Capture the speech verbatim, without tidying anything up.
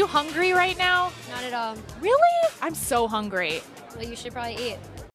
you hungry right now? Not at all. Really? I'm so hungry. Well, you should probably eat.